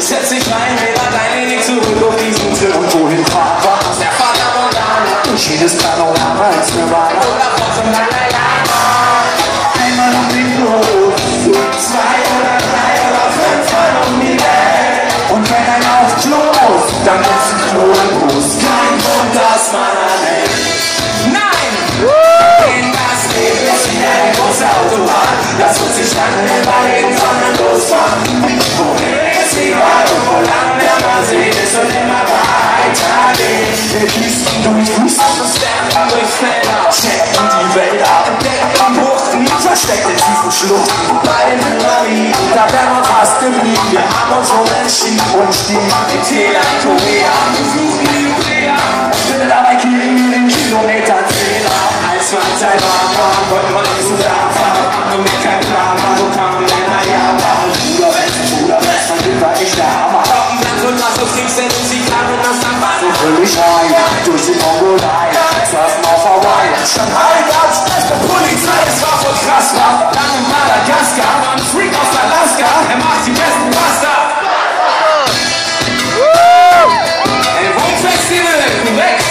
Setz dich rein, Lehrer, dein Weg zurück auf diesen Trip. Und wohin fahren wir? Der Vater Morgana. Und jedes Panorama ist eine Weile. Oder Bottom Malayana. Einmal um den Globus, 2 oder 3 oder 5 Mal um die Welt. Und wenn ein auf Klo muss, dann ist ein Klo im Bus. Kein Grund, dass man anhält. Nein! In das Leben ist wieder die große Autobahn. Lass uns nicht lange überlegen, sondern losfahren. Wohin ist egal und wo lang der Mercedes und immer weitergehen. Wir düsten durch Fuß, Sterben durch Felder, checken die Wälder, entdecken Buchten, versteckte tiefen Schluchten. bei den Pyramiden. Da wären wir fast geblieben, wir haben uns umentschieden und stiegen In Thailand, Korea, besuchen die Player. dabei kriegen wir den Kilometerzähler. Als wir in Taiwan waren, wollten wir nicht zusammenfahren. Nur mit keinem Plan, war so kamen wir nach Japan. Bruder West, von dem war ich der Hammer. Dann so lass uns nichts, denn sie kamen aus der Wand. So völlig rein, durch die Mongolei, surfen auf Hawaii. Shanghai gab's Stress mit Polizei, es war voll krass, war. Dann in Madagaskar, war ein Freak aus Alaska. Er macht die besten Pasta. Ey, Wohnfestival, korrekt.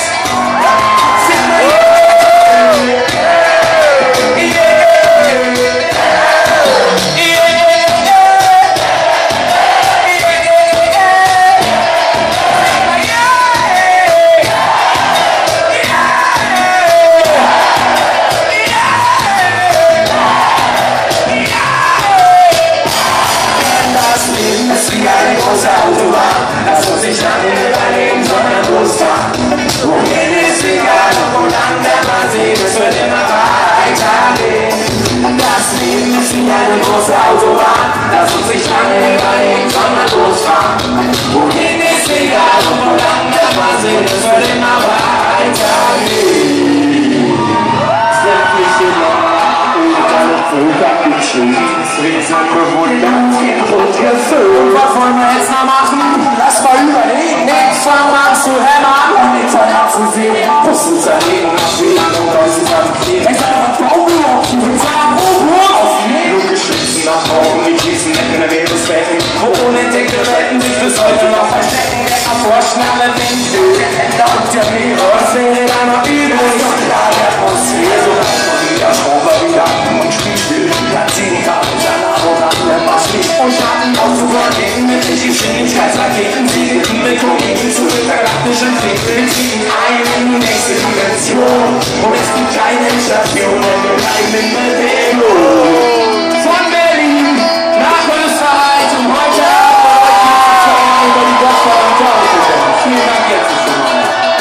Lass uns nicht lange überlegen, sondern losfahren. Wohin ist egal und wo lang der Mercedes wird immer weitergehen. Das Leben ist wie eine große Autobahn. Lass uns nicht lange überlegen, sondern losfahren. Wohin ist egal und wo lang der Mercedes wird immer weitergehen. Sämtliche Länder und alle Völker geschrieben. Riesen bewundert und gefüllt. Was wollen wir jetzt noch machen? Lass mal überlegen, Ich fang an zu hämmern. und den Teil abzusehen. Mussten zerlegen, nach wie lange und aus zusammenkriegen. Ich sag mal, Bauurlaub, die will sagen, Auf Blut geschlitzen, nach Augen, die Kiesen, in der Meeresbecken. Wo unentdeckte Welten sich bis heute noch verstecken. Der erforschen alle Winkel, der Länder und der Meere. Was wäre da noch übrig? klar, der Atmosphäre. So leicht mal wieder, schrauben wir wieder und spielen. Jahrzehnte danach, woran der Mast liegt. Und starten auf zu Raketen mit Geschwindigkeitsraketen. Siegelten mit Kometen zu den galaktischen Frieden. Ziehen ein in die nächste Dimension. Und es gibt keine Station, denn wir bleiben in Bewegung. Von Berlin nach Österreich und heute erfolgreich über die Woche und Taufe. Vielen Dank jetzt schon mal.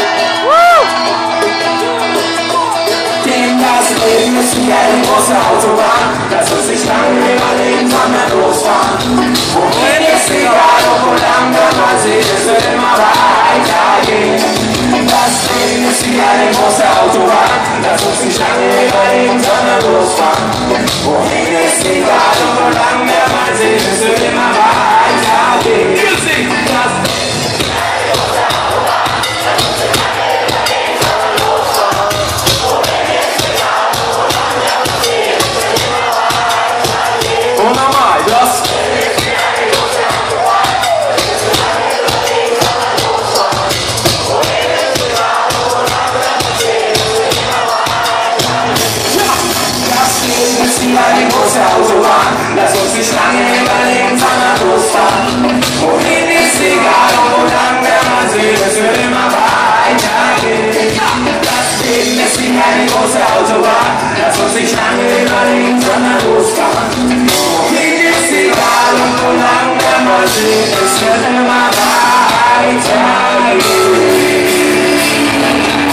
Denn das Leben ist wie eine große Autobahn. Lass uns nicht lange überlegen, sondern losfahren. Wohin ist egal, wo lang der Mercedes wird immer weitergehen. Das Leben ist wie eine große Autobahn. Lass uns nicht lange überlegen, sondern losfahren. Wohin ist egal, wo lang der Mercedes wird immer weitergehen. Musik, das und nochmal, das. Das Leben ist wie eine große Autobahn. Lass uns nicht lange überlegen, sondern losfahren. Wohin ist egal und wo lang der Mercedes wird immer weitergehen. Das Leben ist wie eine große Autobahn. Lass uns nicht lange überlegen, sondern losfahren. Wohin ist egal und wo lang der Mercedes wird immer weitergehen.